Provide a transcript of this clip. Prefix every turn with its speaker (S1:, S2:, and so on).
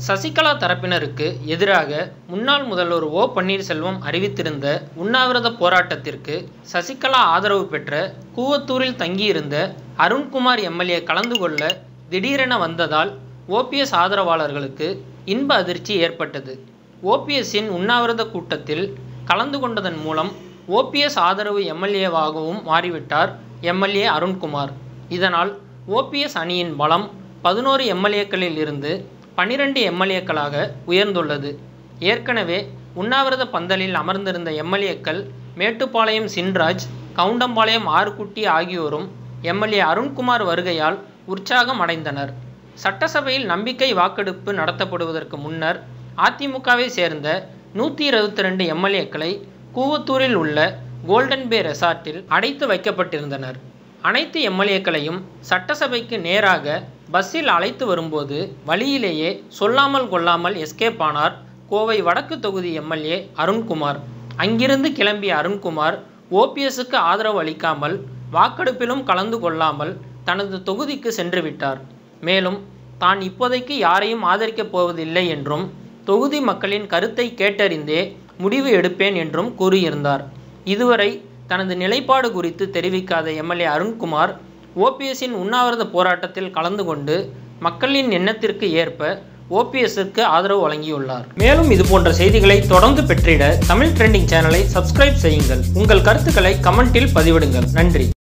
S1: சசிகலா தரப்பினருக்கு எதிராக முன்னாள் முதல்வர் ஓ பன்னீர்செல்வம் அறிவித்திருந்த உண்ணாவிரத போராட்டத்திற்கு சசிகலா ஆதரவு பெற்ற கூவத்தூரில் தங்கியிருந்த அருண்குமார் MLA கலந்து கொள்ள திடீரென வந்ததால் ஓபிஎஸ் ஆதரவாளர்களுக்கு இன்ப அதிர்ச்சி ஏற்பட்டது. ஓபிஎஸ்ஸின் உண்ணாவிரத கூட்டத்தில் கலந்து கொண்டதன் மூலம் ஓபிஎஸ் ஆதரவு MLAவாகவும் மாறிவிட்டார் MLA அருண்குமார். இதனால் ஓபிஎஸ் அணியின் பலம் 11 MLAக்களில் இருந்து 12 MLAக்களாக உயர்ந்துள்ளது. ஏற்கனவே உண்ணாவிரத பந்தலில் அமர்ந்திருந்த MLAக்கள் மேட்டுப்பாளையம் சின்ராஜ், கவுண்டம்பாளையம் ஆறுக்குட்டி ஆகியோரும் MLA அருண்குமார் வருகையால் உற்சாகம் அடைந்தனர். சட்டசபையில் நம்பிக்கை வாக்கெடுப்பு நடத்தப்படுவதற்கு முன்னர் அதிமுகவை சேர்ந்த 122 MLAக்களை கூவத்தூரில் உள்ள கோல்டன் பே ரெசார்ட்டில் அடைத்து வைக்கப்பட்டிருந்தனர். அனைத்து MLAக்களையும் சட்டசபைக்கு நேராக பஸ்ஸில் அழைத்து வரும்போது வழியிலேயே சொல்லாமல் கொள்ளாமல் எஸ்கேப் ஆனார் கோவை வடக்கு தொகுதி MLA அருண்குமார். அங்கிருந்து கிளம்பிய அருண்குமார் ஓபிஎஸ்க்கு ஆதரவு அளிக்காமல் வாக்கெடுப்பிலும் கலந்து கொள்ளாமல் தனது தொகுதிக்கு சென்று விட்டார். மேலும் தான் இப்போதைக்கு யாரையும் ஆதரிக்கப் போவதில்லை என்றும் தொகுதி மக்களின் கருத்தை கேட்டறிந்தே முடிவு எடுப்பேன் என்றும் கூறியிருந்தார். இதுவரை தனது நிலைப்பாடு குறித்து தெரிவிக்காத MLA அருண்குமார் ஓபிஎஸ்ஸின் உண்ணாவிரத போராட்டத்தில் கலந்து கொண்டு மக்களின் எண்ணத்திற்கு ஏற்ப ஓபிஎஸ்க்கு ஆதரவு வழங்கியுள்ளார். மேலும் இதுபோன்ற செய்திகளை தொடர்ந்து பெற்றிட தமிழ் ட்ரெண்டிங் சேனலை சப்ஸ்கிரைப் செய்யுங்கள். உங்கள் கருத்துக்களை கமெண்டில் பதிவிடுங்கள். நன்றி.